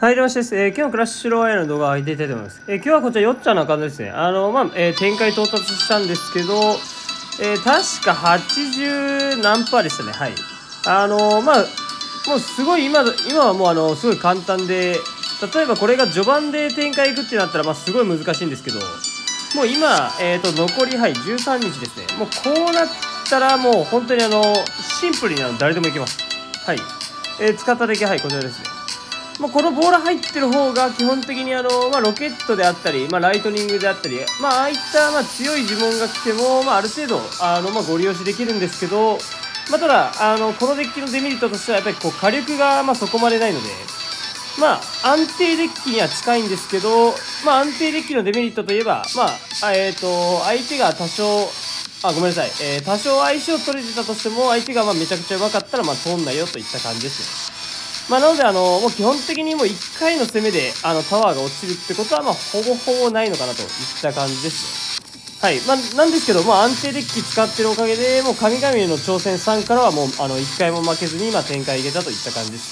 はい、どうもしです。今日のクラッシュロワイヤルの動画を上げていきたいと思います。今日はこちら、よっちゃんのアカウントですね。展開到達したんですけど、確か80何パーでしたね。はい。もうすごい今はもうすごい簡単で、例えばこれが序盤で展開いくってなったら、すごい難しいんですけど、もう今、残り、はい、13日ですね。もうこうなったら、もう本当にシンプルに誰でもいけます。はい。使っただけ、はい、こちらですね。このボール入ってる方が基本的にロケットであったり、ライトニングであったり、ああいった強い呪文が来ても、ある程度ご利用しできるんですけど、ただこのデッキのデメリットとしてはやっぱり火力がそこまでないので、安定デッキには近いんですけど、安定デッキのデメリットといえば、相手が多少ごめんなさい、多少相性取れてたとしても相手がめちゃくちゃ上手かったら通んないよといった感じですね。なのでもう基本的にもう1回の攻めでタワーが落ちるってことはほぼほぼないのかなといった感じですね。はい。なんですけど、安定デッキ使ってるおかげで、もう神々への挑戦3からはもう1回も負けずに展開いけたといった感じです。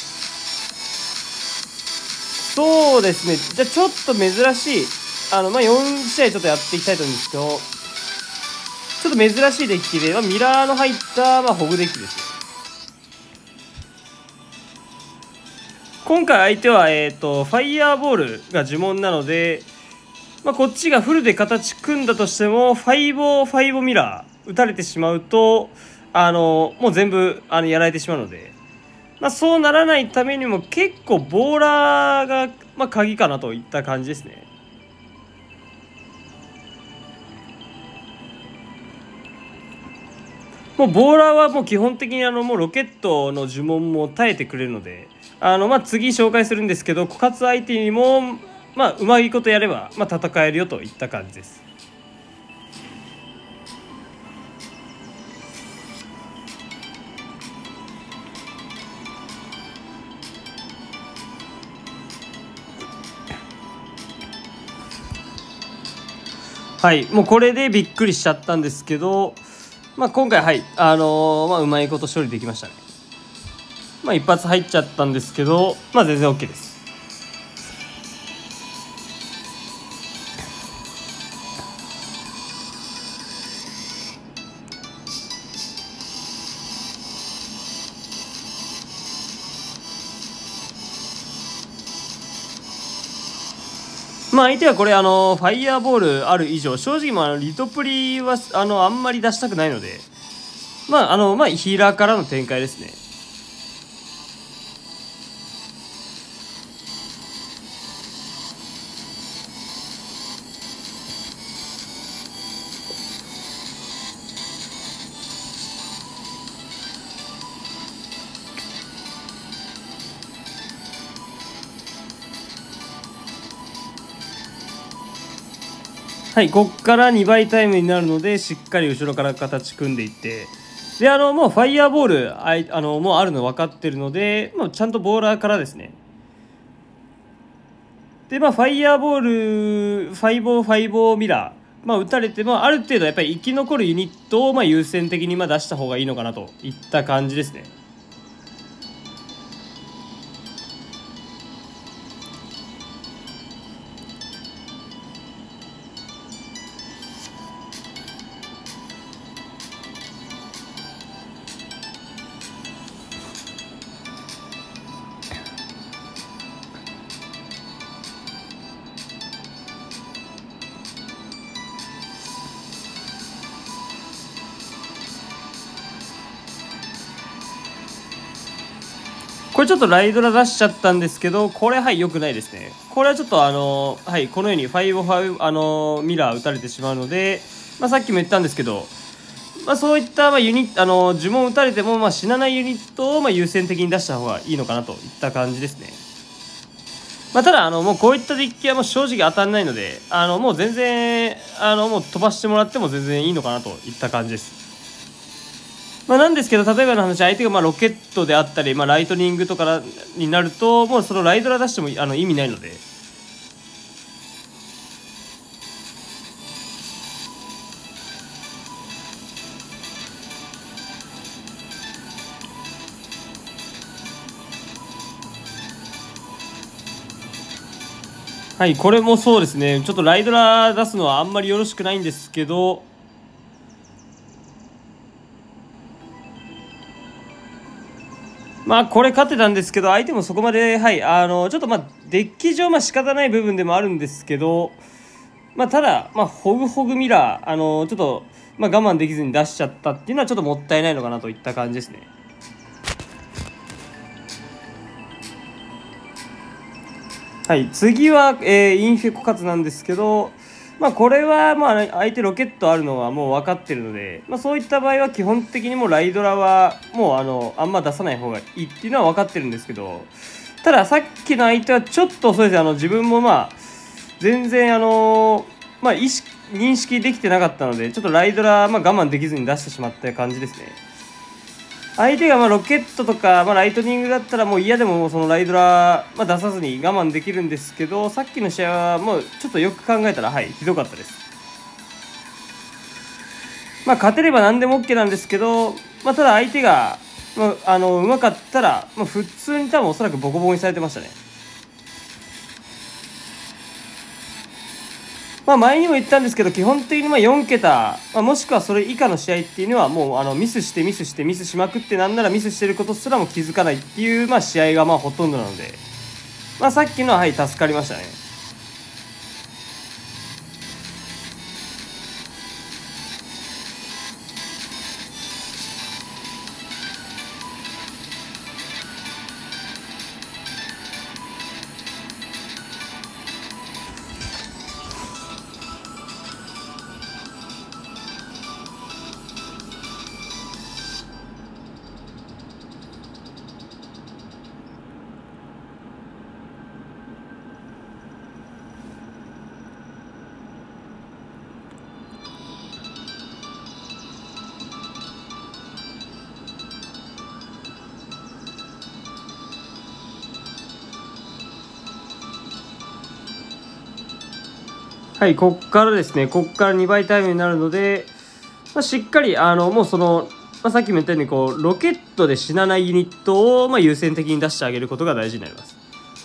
そうですね。じゃあちょっと珍しい、4試合ちょっとやっていきたいと思うんですけど、ちょっと珍しいデッキで、ミラーの入った、ホグデッキですね。今回相手は、ファイヤーボールが呪文なので、こっちがフルで形組んだとしても、ファイボミラー打たれてしまうと、もう全部やられてしまうので、そうならないためにも結構ボーラーが、鍵かなといった感じですね。もうボーラーはもう基本的にもうロケットの呪文も耐えてくれるので、次紹介するんですけど、枯渇相手にもうまいことやれば戦えるよといった感じです。はい、もうこれでびっくりしちゃったんですけど、今回はいうまいこと処理できましたね。一発入っちゃったんですけど、全然 OK です。相手はこれファイヤーボールある以上、正直リトプリはあんまり出したくないので、ヒーラーからの展開ですね。はい、こっから2倍タイムになるので、しっかり後ろから形組んでいって、でもうファイヤーボールもうあるの分かってるので、ちゃんとボーラーからですね。でファイヤーボールファイボーミラー、打たれてもある程度やっぱり生き残るユニットを優先的に出した方がいいのかなといった感じですね。これちょっとライドラ出しちゃったんですけど、これ良くないですね。これはちょっとこのように5ミラー打たれてしまうので、さっきも言ったんですけど、そういったユニット呪文打たれても死なないユニットを優先的に出した方がいいのかなといった感じですね。ただもうこういったデッキはもう正直当たんないので、もう全然もう飛ばしてもらっても全然いいのかなといった感じです。なんですけど、例えばの話、相手がロケットであったり、ライトニングとかになると、もうそのライドラ出しても意味ないので。 はい、これもそうですね。ちょっとライドラ出すのはあんまりよろしくないんですけど、まあこれ勝ってたんですけど、相手もそこまで、はい、ちょっとまあデッキ上仕方ない部分でもあるんですけど、まあただ、まあホグホグミラー、ちょっと、まあ我慢できずに出しちゃったっていうのはちょっともったいないのかなといった感じですね。はい、次は、インフェコカツなんですけど、まあこれはまあ相手ロケットあるのはもう分かってるので、まあそういった場合は基本的にもうライドラはもうあんま出さない方がいいっていうのは分かってるんですけど、たださっきの相手はちょっとそうですね、自分もまあ全然まあ認識できてなかったので、ちょっとライドラまあ我慢できずに出してしまった感じですね。相手がまあロケットとか、まあ、ライトニングだったらもう嫌でもそのライドラ、まあ、出さずに我慢できるんですけど、さっきの試合はもうちょっとよく考えたら、はい、ひどかったです。まあ勝てれば何でも OK なんですけど、まあ、ただ相手が、まあ、うまかったら、まあ、普通に多分おそらくボコボコにされてましたね。まあ、前にも言ったんですけど、基本的にまあ4桁、まあ、もしくはそれ以下の試合っていうのはもうミスしてミスしてミスしまくって、なんならミスしてることすらも気づかないっていう、まあ、試合がまあほとんどなので、まあ、さっきのは、はい、助かりましたね。はい、こっからですね、こっから2倍タイムになるので、まあ、しっかり、もうその、まあ、さっきも言ったように、こう、ロケットで死なないユニットを、まあ、優先的に出してあげることが大事になります。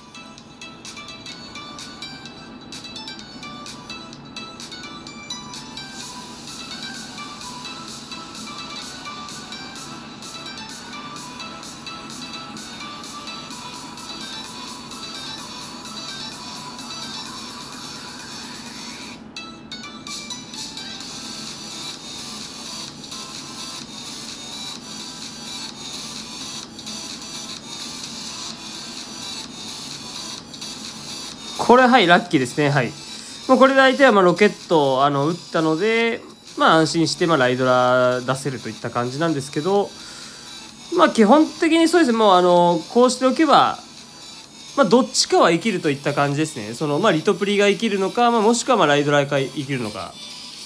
これは、はい、ラッキーですね。はい。まあ、これで相手はまあロケットを打ったので、まあ、安心してまあライドラ出せるといった感じなんですけど、まあ、基本的にそうですね、もうこうしておけば、まあ、どっちかは生きるといった感じですね。そのまあ、リトプリが生きるのか、まあ、もしくはまあライドラが生きるのか。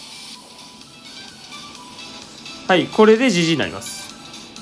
はい、これで GG になります。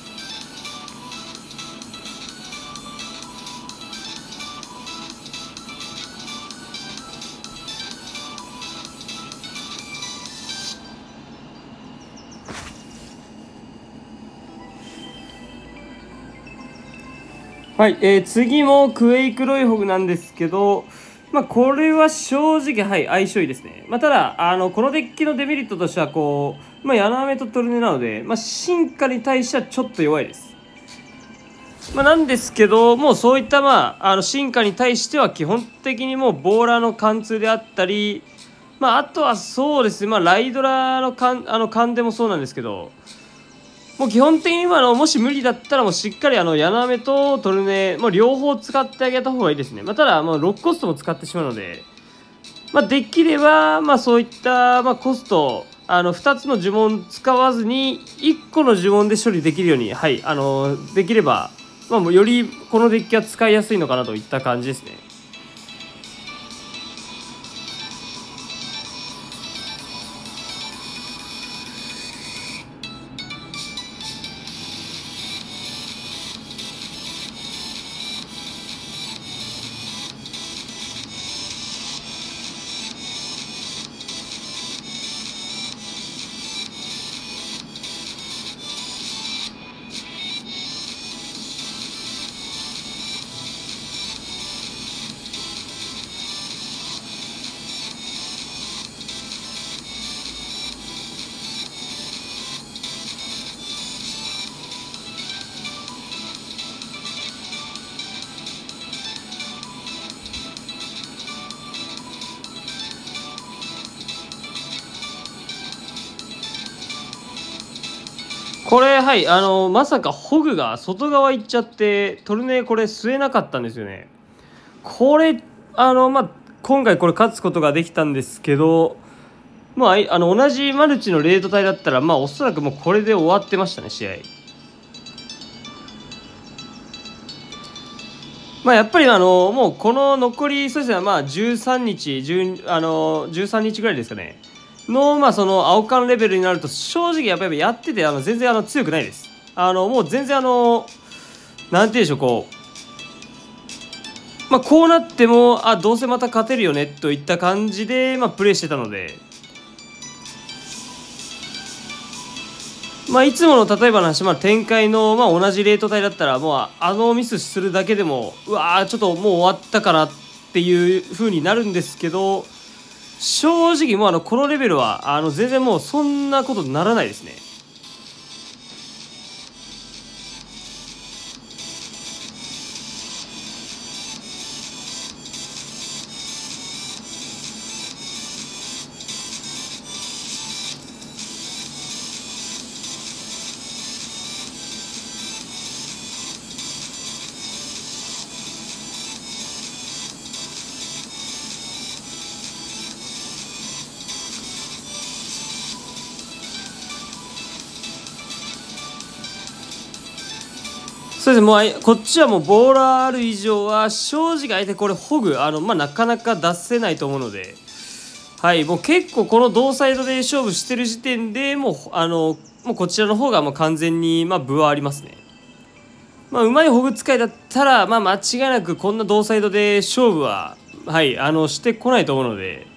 はい、次もクエイクロイホグなんですけど、まあ、これは正直、はい、相性いいですね。まあ、ただ、このデッキのデメリットとしては、こう、まあ、ヤナメとトルネなので、まあ、進化に対してはちょっと弱いです。まあ、なんですけど、もうそういった、まあ、進化に対しては基本的にもうボーラーの貫通であったり、まあ、あとはそうですね、まあ、ライドラの勘でもそうなんですけど、もう基本的にはもし無理だったらもうしっかりヤナメとトルネもう両方使ってあげた方がいいですね。まあ、ただもうロックコストも使ってしまうので、まあ、できればまあそういったまあコスト2つの呪文使わずに1個の呪文で処理できるように、はいできれば、まあ、もうよりこのデッキは使いやすいのかなといった感じですね。 これ、はい、まさかホグが外側行っちゃって、トルネこれ吸えなかったんですよね。これ、今回これ勝つことができたんですけど、同じマルチのレート帯だったら、おそらくもうこれで終わってましたね、試合。やっぱりもうこの残り、そうですね、13日、13日ぐらいですかね。その青缶レベルになると、正直やっぱりやってて、全然強くないです。もう全然なんて言うんでしょう、こうなっても、どうせまた勝てるよね、といった感じで、プレイしてたので、いつもの例えばの話、展開の、同じレート帯だったら、もうミスするだけでも、うわー、ちょっともう終わったかなっていう風になるんですけど、正直もうこのレベルは全然もうそんなことにならないですね。そうですね、もうこっちはもうボーラーある以上は正直相手これホグなかなか出せないと思うので、はい、もう結構この同サイドで勝負してる時点でもうもうこちらの方がもう完全に分はありますね。うまいホグ使いだったら間違いなくこんな同サイドで勝負ははいしてこないと思うので。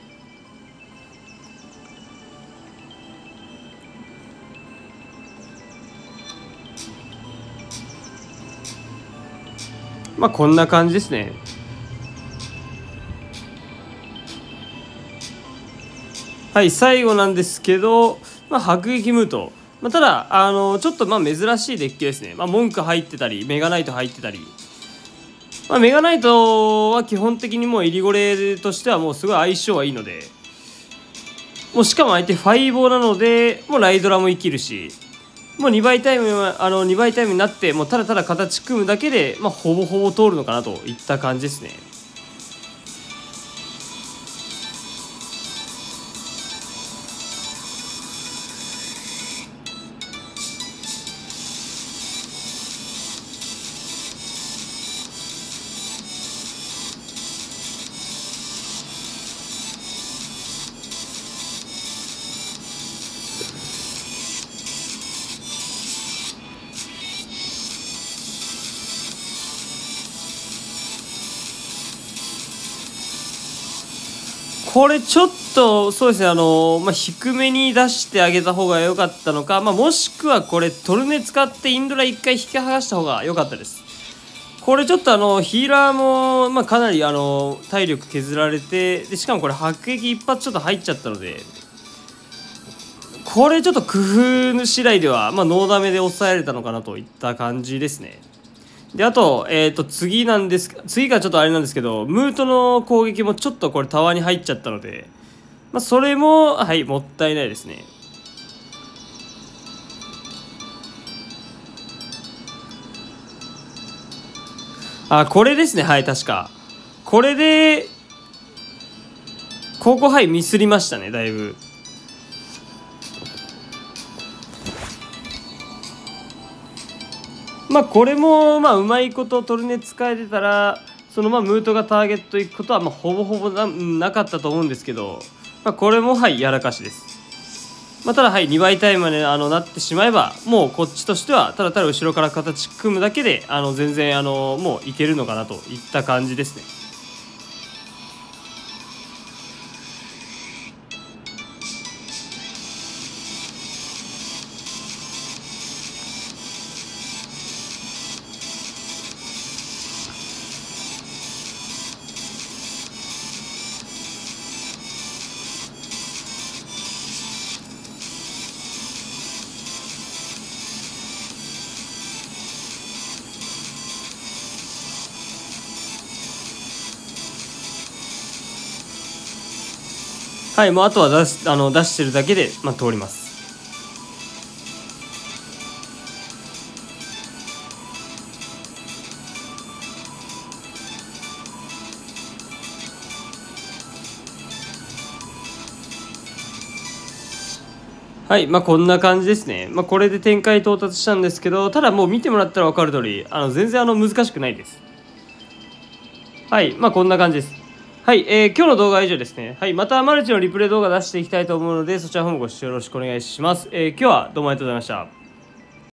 こんな感じですね。はい、最後なんですけど、迫撃ムート。ただ、ちょっと珍しいデッキですね。文句入ってたり、メガナイト入ってたり。メガナイトは基本的にもうイリゴレとしてはもうすごい相性はいいので、もうしかも相手ファイボーなので、もうライドラも生きるし、もう2倍タイム2倍タイムになってもうただただ形組むだけで、ほぼほぼ通るのかなといった感じですね。これちょっとそうですね、低めに出してあげた方が良かったのか、もしくはこれトルネ使ってインドラ1回引き剥がした方が良かったです。これちょっとヒーラーもかなり体力削られて、でしかもこれ迫撃一発ちょっと入っちゃったので、これちょっと工夫次第ではノーダメで抑えられたのかなといった感じですね。であと、次がちょっとあれなんですけど、ムートの攻撃もちょっとこれタワーに入っちゃったので、それもはいもったいないですね。これですね、はい、確かこれでここはいミスりましたね、だいぶ。これもうまいことトルネ使えてたら、そのムートがターゲットいくことはほぼほぼなかったと思うんですけど、これもはいやらかしです。ただはい2倍タイムまでなってしまえば、もうこっちとしてはただただ後ろから形組むだけで全然もういけるのかなといった感じですね。はい、もうあとは出してるだけで、通ります。 はい、こんな感じですね。これで展開到達したんですけど、ただもう見てもらったら分かる通り、全然難しくないです。はい、こんな感じです。はい、今日の動画は以上ですね。はい、またマルチのリプレイ動画出していきたいと思うので、そちらの方もご視聴よろしくお願いします。今日はどうもありがとうございました。